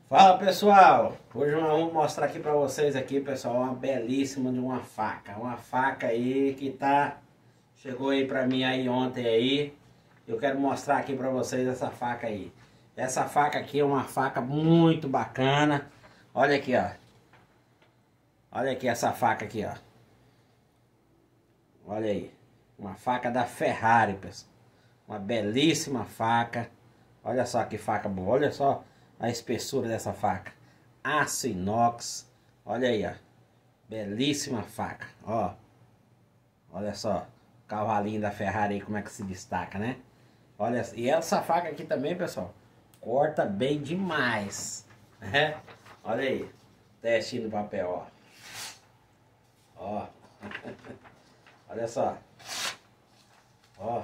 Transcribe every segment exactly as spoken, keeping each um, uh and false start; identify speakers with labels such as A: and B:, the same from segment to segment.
A: Fala pessoal, hoje nós vamos mostrar aqui para vocês aqui, pessoal, uma belíssima de uma faca, uma faca aí que tá chegou aí para mim aí ontem aí. Eu quero mostrar aqui para vocês essa faca aí. Essa faca aqui é uma faca muito bacana. Olha aqui, ó. Olha aqui essa faca aqui, ó. Olha aí, uma faca da Ferrari, pessoal. Uma belíssima faca. Olha só que faca boa, olha só a espessura dessa faca. Aço inox. Olha aí, ó. Belíssima faca, ó. Olha só, o cavalinho da Ferrari aí como é que se destaca, né? Olha, e essa faca aqui também, pessoal, corta bem demais, né? Olha aí, testinho do papel, ó. Ó. Olha só. Ó.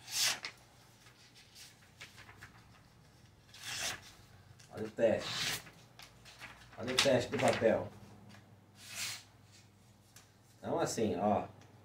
A: Olha o teste. Olha o teste do papel. Então assim, ó.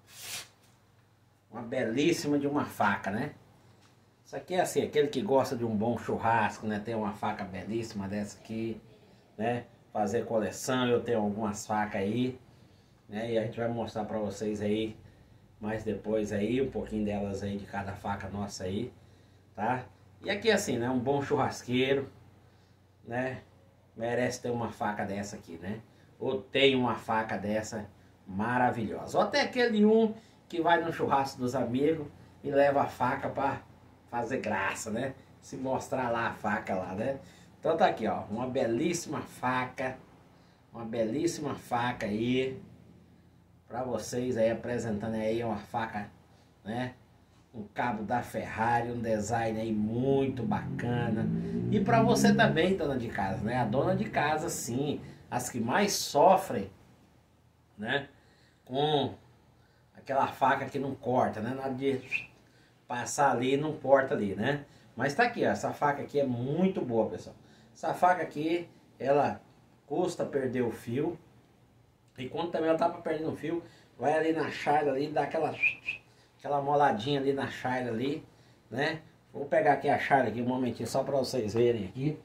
A: Uma belíssima de uma faca, né? Isso aqui é assim, aquele que gosta de um bom churrasco, né? Tem uma faca belíssima dessa aqui, né? Fazer coleção, eu tenho algumas facas aí, né? E a gente vai mostrar pra vocês aí, mais depois aí, um pouquinho delas aí, de cada faca nossa aí, tá? E aqui assim, né? Um bom churrasqueiro, né? Merece ter uma faca dessa aqui, né? Ou tem uma faca dessa maravilhosa. Ou até aquele um que vai no churrasco dos amigos e leva a faca para fazer graça, né? Se mostrar lá a faca lá, né? Então tá aqui, ó, uma belíssima faca, uma belíssima faca aí para vocês aí, apresentando aí uma faca, né? Um cabo da Ferrari, um design aí muito bacana. E para você também, dona de casa, né? A dona de casa, sim, as que mais sofrem, né? Com aquela faca que não corta, né? Nada de passar ali e não corta ali, né? Mas tá aqui, ó, essa faca aqui é muito boa, pessoal. Essa faca aqui, ela custa perder o fio. E quando também ela tá perdendo o fio, vai ali na charla ali, dá aquela... aquela moladinha ali na charla ali, né? Vou pegar aqui a charla aqui um momentinho só para vocês verem aqui,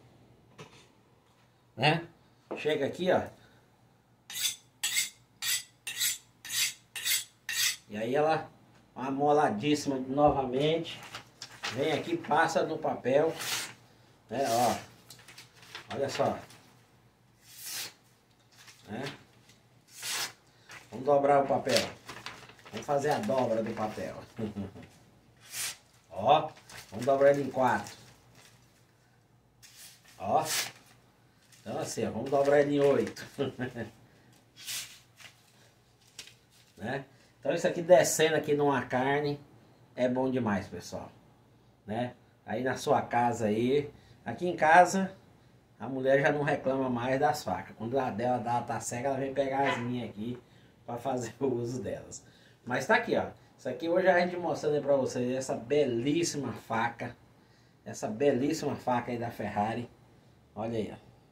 A: né? Chega aqui, ó. E aí ela, uma moladíssima novamente, vem aqui, passa no papel, né? Ó, olha só, né? Vamos dobrar o papel. Vamos fazer a dobra do papel. Ó, vamos dobrar ele em quatro. Ó. Então assim, ó, vamos dobrar ele em oito. Né? Então isso aqui descendo aqui numa carne é bom demais, pessoal. Né? Aí na sua casa aí, aqui em casa, a mulher já não reclama mais das facas. Quando a dela dá, tá cega, ela vem pegar as minhas aqui para fazer o uso delas. Mas tá aqui, ó. Isso aqui hoje a gente mostrando aí pra vocês essa belíssima faca. Essa belíssima faca aí da Ferrari. Olha aí, ó.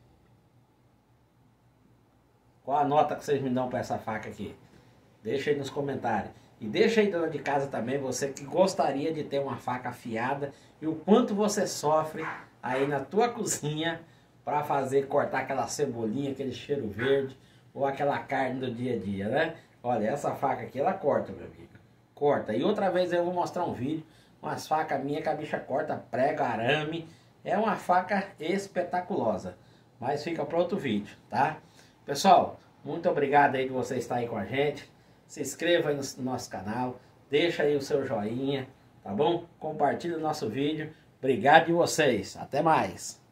A: Qual a nota que vocês me dão pra essa faca aqui? Deixa aí nos comentários. E deixa aí, dona de casa, também, você que gostaria de ter uma faca afiada. E o quanto você sofre aí na tua cozinha pra fazer, cortar aquela cebolinha, aquele cheiro verde. Ou aquela carne do dia a dia, né? Olha, essa faca aqui, ela corta, meu amigo. Corta. E outra vez eu vou mostrar um vídeo. Umas facas minhas que a bicha corta, prego, arame. É uma faca espetaculosa. Mas fica para outro vídeo, tá? Pessoal, muito obrigado aí de você estar aí com a gente. Se inscreva aí no nosso canal. Deixa aí o seu joinha, tá bom? Compartilhe o nosso vídeo. Obrigado de vocês. Até mais.